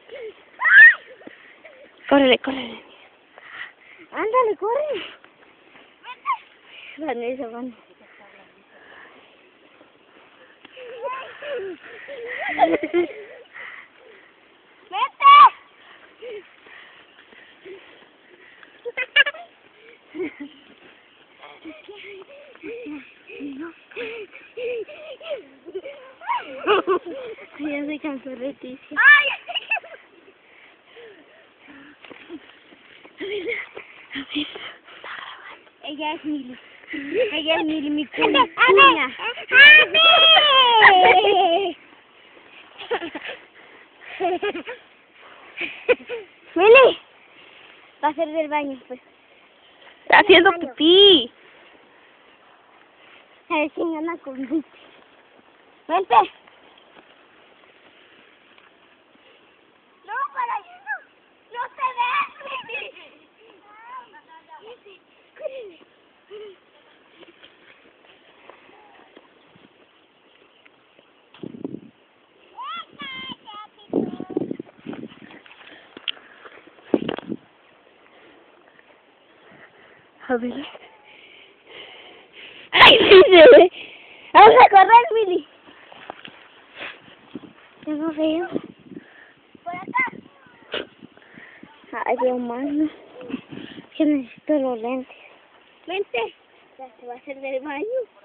Córrele, córrele. Ándale, corre. Vanessa, van. Ya se cansó Leticia. Ella es Mili. Ella es Mili, mi cuña. Mili, va a hacer del baño, pues. Está haciendo pipí. A ver si gana con Vente. Vente. No, para allá no. No se ve. A ver. ¡Ay, sí se ve! ¡Vamos a correr, Mili! Yo no veo. ¿Por acá? Ay, Dios mío. Que necesito los lentes. Vente. Ya se va a hacer del baño.